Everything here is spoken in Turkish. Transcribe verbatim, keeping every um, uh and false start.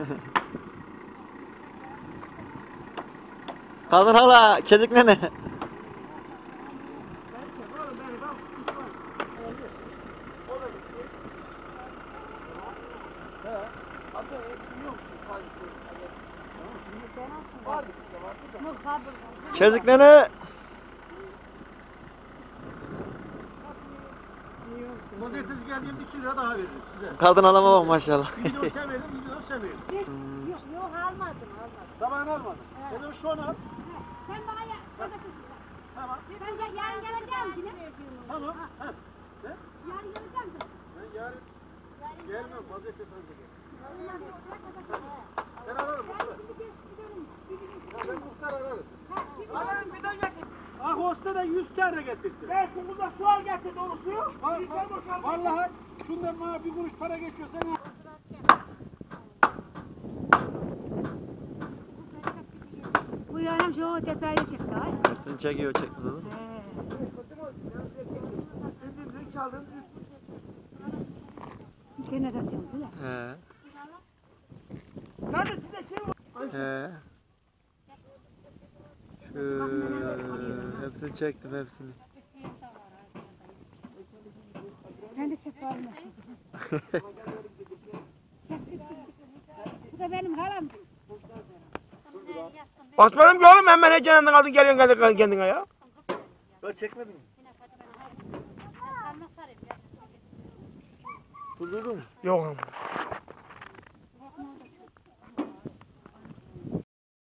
Kadın hala kezik nene. Kezik nene. Pazartesi geldiğimde iki lira daha veririm size. Kadın alama bak maşallah. Bir milyon sen verdin, bir milyon sen verdin. Yok yok almadım almadım. Sabahını almadın. Evet. Ben de şu an al. Sen bana ya. Tamam. Ben de yarın geleceğim yine. Tamam. Ha. Ne? Yarın geleceğim de. Ben yarın gelmem. Pazartesi önce gel. Ben ararım. Ben muhtar ararım. Ararım bir de getir. Ah olsa da yüz tane getirsin. Ben kumunda sual getir dolu suyu. Var, Bir var. sen boşalt. Vallahi şundan bana bir kuruş para geçiyor sen. Bu yanım şu detaylı çıktı. Ay. Seni çekiyor çekmedi değil mi? Zil çaldın. İnternet atıyorsun değil mi? He. Nerede sizde kim var? He. Şöyle hepsini çektim hepsini. Ben de çek var mı? Çek çek çek çek. Bu da benim halam. Basmadım ki oğlum hemen heyecanlandın kaldın geliyorsun kendi kendine ya. Ben çekmedim. Durdurdun mu? Yok ama.